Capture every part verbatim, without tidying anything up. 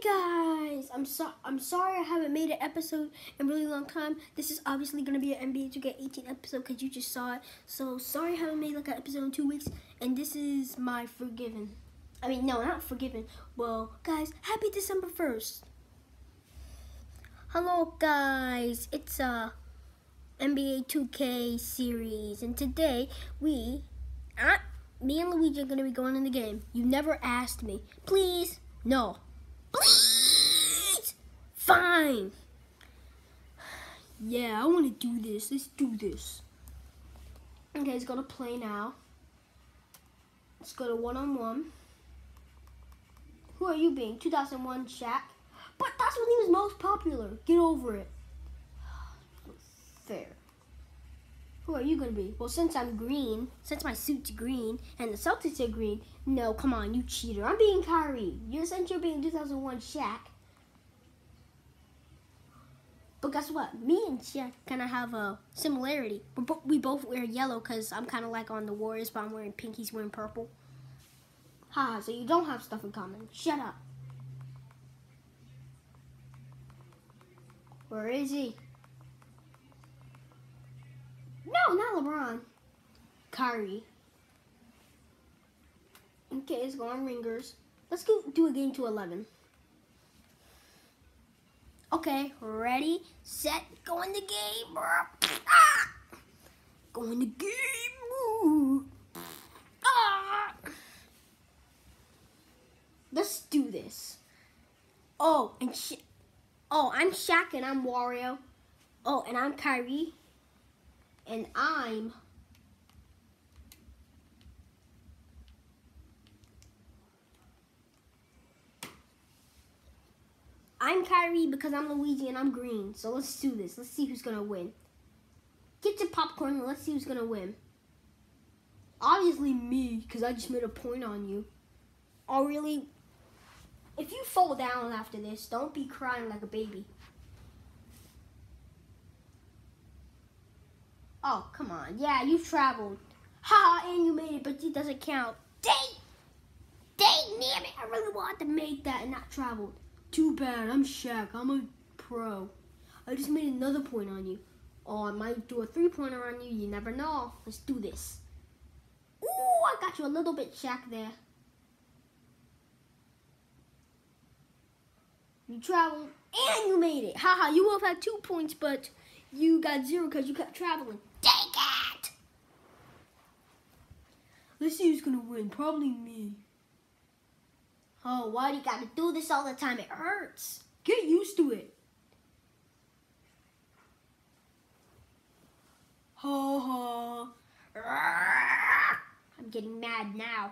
guys, I'm so I'm sorry I haven't made an episode in a really long time. This is obviously gonna be an N B A two K eighteen episode because you just saw it. So sorry I haven't made like an episode in two weeks. And this is my Forgiven. I mean, no, not Forgiven. Well, guys, happy December first. Hello, guys. It's a N B A two K series, and today we, uh, me and Luigi are gonna be going in the game. You never asked me. Please, no. Please! Fine! Yeah, I want to do this. Let's do this. Okay, let's go to play now. Let's go to one-on-one. Who are you being? two thousand one Shaq? But that's when he was most popular. Get over it. Fair. Who are you going to be? Well, since I'm green, since my suit's green, and the Celtics are green, no, come on, you cheater. I'm being Kyrie. You're since you're being two thousand one Shaq. But guess what? Me and Shaq kind of have a similarity. But we both wear yellow because I'm kind of like on the Warriors, but I'm wearing pink, he's wearing purple. Ha, so you don't have stuff in common. Shut up. Where is he? No, not LeBron. Kyrie. Okay, it's going ringers. Let's go do a game to eleven. Okay, ready, set, go in the game. Ah! Go in the game. Ah! Let's do this. Oh, and Sha oh, I'm Shaq and I'm Wario. Oh, and I'm Kyrie. And I'm I'm Kyrie because I'm Luigi and I'm green. So let's do this. Let's see who's gonna win. Get your popcorn and let's see who's gonna win. Obviously me, because I just made a point on you. Oh really? If you fall down after this, don't be crying like a baby. Oh, come on. Yeah, you've traveled. Ha, and you made it, but it doesn't count. Dang! Dang, damn it. I really wanted to make that and not traveled. Too bad. I'm Shaq. I'm a pro. I just made another point on you. Oh, I might do a three-pointer on you. You never know. Let's do this. Ooh, I got you a little bit, Shaq, there. You traveled, and you made it. Haha, you would have had two points, but you got zero because you kept traveling. Dang it! Let's see who's gonna win. Probably me. Oh, why do you gotta do this all the time? It hurts. Get used to it. Ha ha. I'm getting mad now.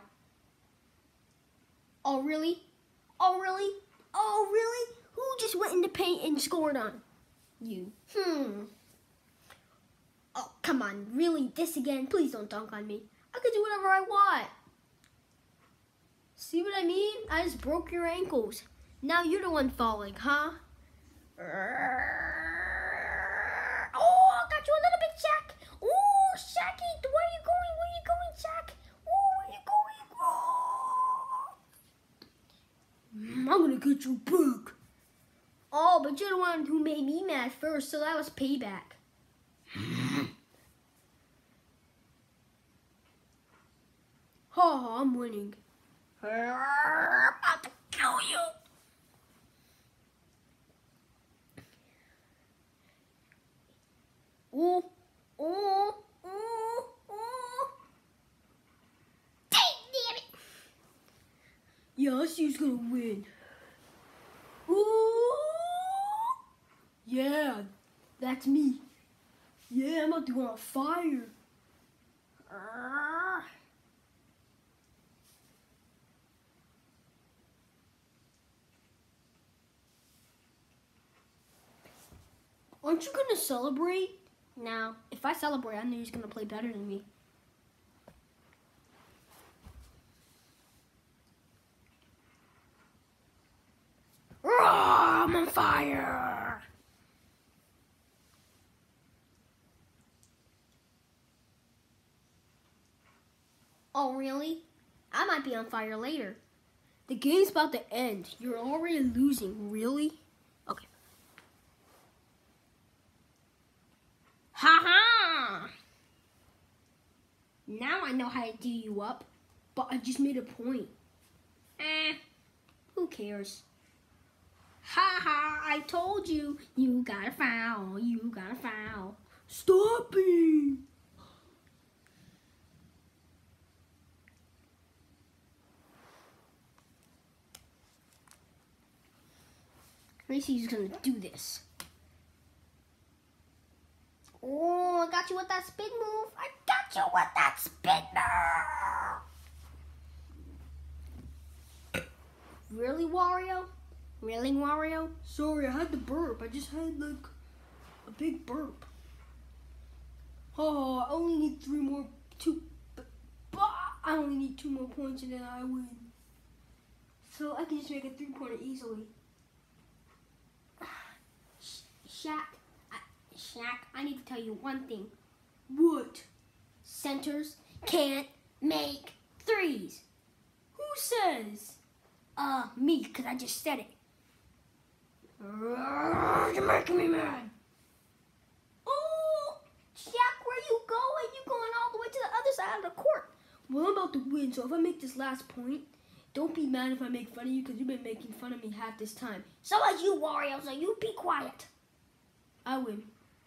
Oh, really? Oh, really? Oh, really? Who just went in the paint and scored on you? Hmm. Oh, come on. Really? This again? Please don't dunk on me. I can do whatever I want. See what I mean? I just broke your ankles. Now you're the one falling, huh? Oh, I got you a little bit, Shaq. Oh, Shaqy, where are you going? Where are you going, Shaq? Oh, where are you going? Oh. I'm gonna get you back. Oh, but you're the one who made me mad first, so that was payback. Ha, I'm winning. I'm about to kill you. Ooh, ooh, ooh, ooh. Dang, damn it. Yeah, let's see who's gonna win. Ooh. Yeah, that's me. Yeah, I'm about to go on fire. Uh. Aren't you gonna celebrate? No. If I celebrate, I know he's gonna play better than me. I'm on fire! Oh, really? I might be on fire later. The game's about to end. You're already losing. Really? Okay. Ha ha! Now I know how to do you up, but I just made a point. Eh, who cares? Ha ha! I told you, you got a foul. You got a foul. Stop it! Gracie's gonna do this. Oh, I got you with that spin move. I got you with that spin move. Really, Wario? Really, Wario? Sorry, I had to burp. I just had like a big burp. Oh, I only need three more, two. But, but I only need two more points and then I win. So I can just make a three-pointer easily. Shaq, I, Shaq, I need to tell you one thing. What? Centers can't make threes. Who says? Uh, me, because I just said it. You're making me mad. Oh, Shaq, where you going? You going all the way to the other side of the court. Well, I'm about to win, so if I make this last point, don't be mad if I make fun of you, because you've been making fun of me half this time. So as you, Wario, so you be quiet. I win.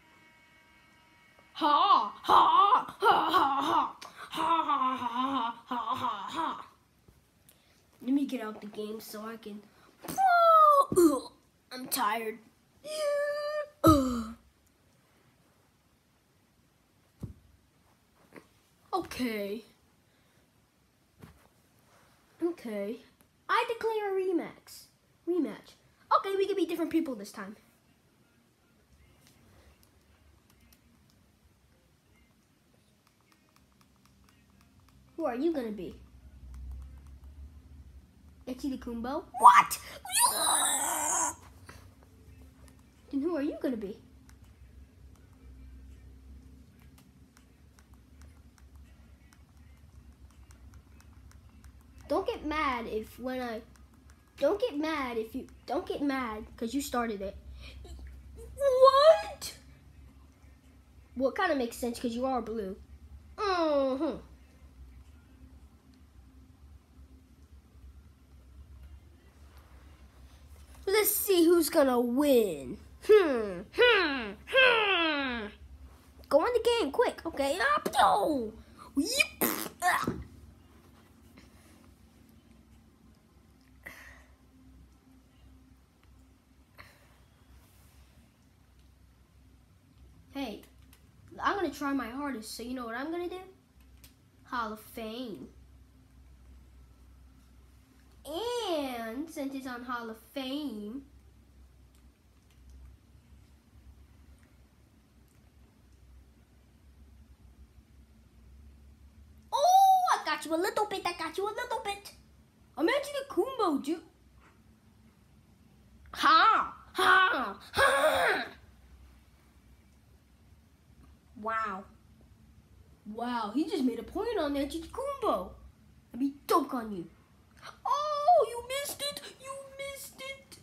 Ha ha ha ha ha ha ha ha ha ha ha. Let me get out the game so I can. Oh, I'm tired. Okay. Okay. I declare a rematch. Rematch. Okay, we can be different people this time. Who are you gonna be? Itchy the Kumbo? What? Then who are you gonna be? Don't get mad if when I don't get mad if you don't get mad because you started it. What? Well, it kind of makes sense because you are blue. Mm-hmm. Let's see who's gonna win. Hmm, hmm, hmm. Go on the game, quick. Okay. Up, yo. Yep. Ugh. Hey, I'm gonna try my hardest. So you know what I'm gonna do? Hall of Fame. And since it's on Hall of Fame, oh, I got you a little bit. I got you a little bit. I'm actually the Kumbo, dude. Ha, ha, ha. Wow. Wow, he just made a point on that Kumbo. Let me dunk on you. Oh, you missed it! You missed it!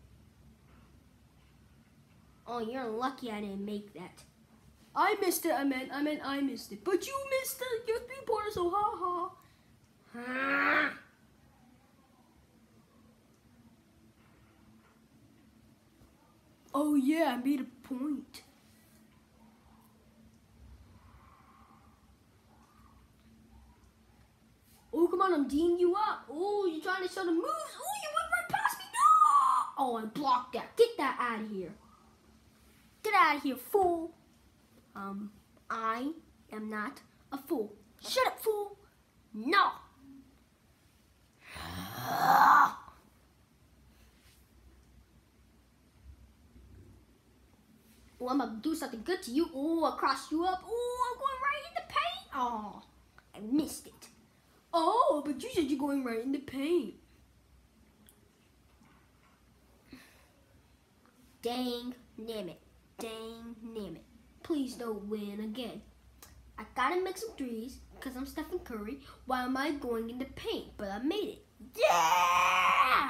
Oh, you're lucky I didn't make that. I missed it, I meant, I meant I missed it. But you missed it! You're three-pointer, so ha ha. Ha. Oh yeah, I made a point. Oh, come on, I'm D'ing you up. Oh, you're trying to show the moves. Oh, you went right past me. No! Oh, I blocked that. Get that out of here. Get out of here, fool. Um, I am not a fool. Shut up, fool. No. Oh, I'm going to do something good to you. Oh, I crossed you up. Oh, I'm going right in the paint. Oh, I missed it. Oh, but you said you're going right in the paint. Dang, damn it. Dang, damn it. Please don't win again. I gotta make some threes because I'm Stephen Curry. Why am I going in the paint? But I made it. Yeah!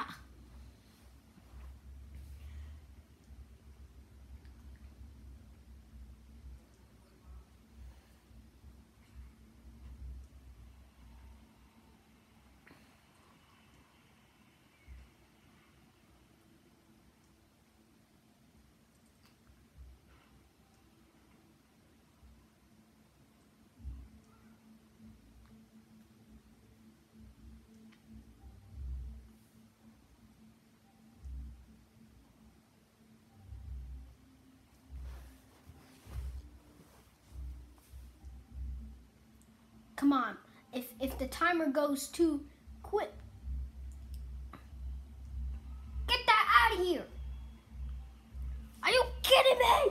Come on. If if the timer goes too quick, get that out of here. Are you kidding me?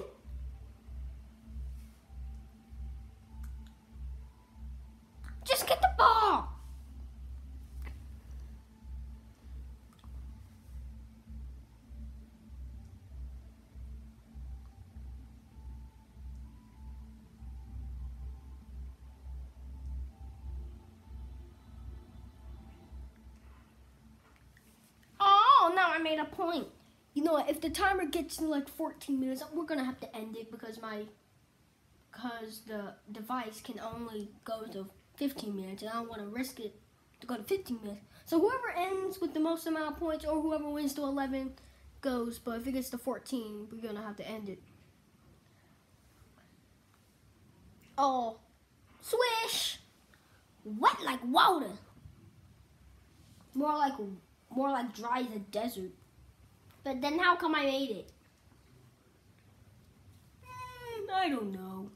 Just get the ball. Now I made a point. You know what? If the timer gets to like fourteen minutes, we're gonna have to end it because my because the device can only go to fifteen minutes, and I don't want to risk it to go to fifteen minutes. So whoever ends with the most amount of points, or whoever wins to eleven, goes. But if it gets to fourteen, we're gonna have to end it. Oh, swish! Wet like water. More like. More like dry as a desert. But then how come I made it? Mm, I don't know.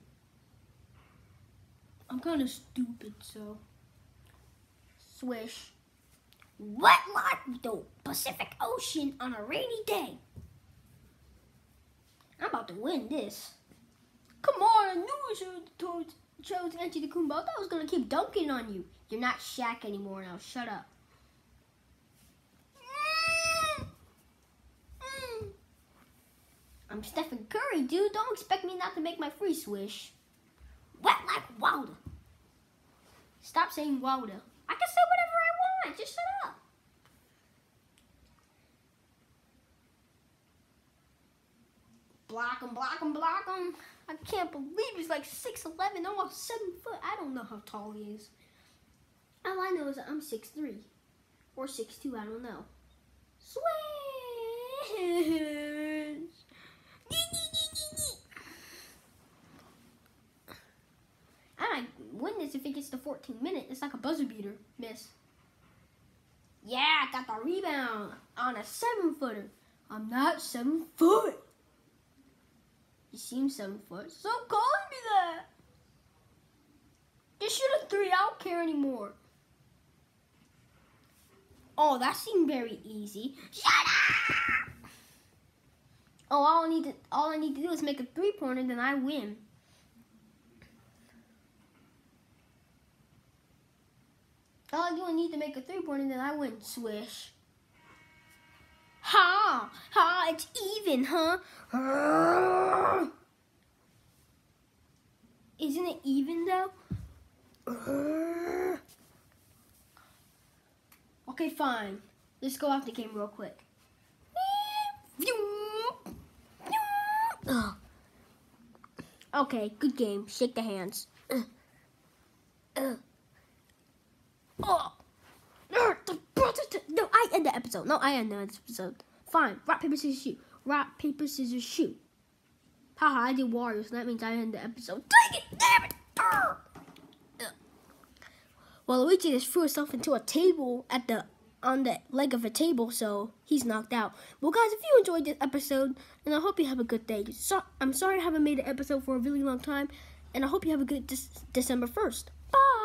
I'm kind of stupid, so. Swish. Wet like the Pacific Ocean on a rainy day. I'm about to win this. Come on, I knew I should chose Antetokounmpo. I thought I was going to keep dunking on you. You're not Shaq anymore now. Shut up. I'm Stephen Curry, dude. Don't expect me not to make my free swish. Wet like water. Stop saying water. I can say whatever I want. Just shut up. Block him, block him, block him. I can't believe he's like six eleven, almost seven foot. I don't know how tall he is. All I know is that I'm six three. Or six two, I don't know. Swish. I might win this if it gets to fourteen minutes. It's like a buzzer beater, miss. Yeah, I got the rebound on a seven footer. I'm not seven foot. You seem seven foot. Stop calling me that. Just shoot a three. I don't care anymore. Oh, that seemed very easy. Shut up! Oh, all I need to all I need to do is make a three pointer, then I win. All I do is need to make a three pointer, then I win. Swish. Ha! Ha! It's even, huh? Isn't it even though? Okay, fine. Let's go off the game real quick. Okay, good game. Shake the hands. Uh, uh. Oh. No, I end the episode. No, I end the episode. Fine. Rock, paper, scissors, shoot. Rock, paper, scissors, shoot. Haha, I did Warriors, so that means I end the episode. Dang it! Damn it! Uh. Well, Luigi just threw himself into a table at the on the leg of a table, so he's knocked out. Well, guys, if you enjoyed this episode, and I hope you have a good day. So, I'm sorry I haven't made an episode for a really long time, and I hope you have a good December first. Bye!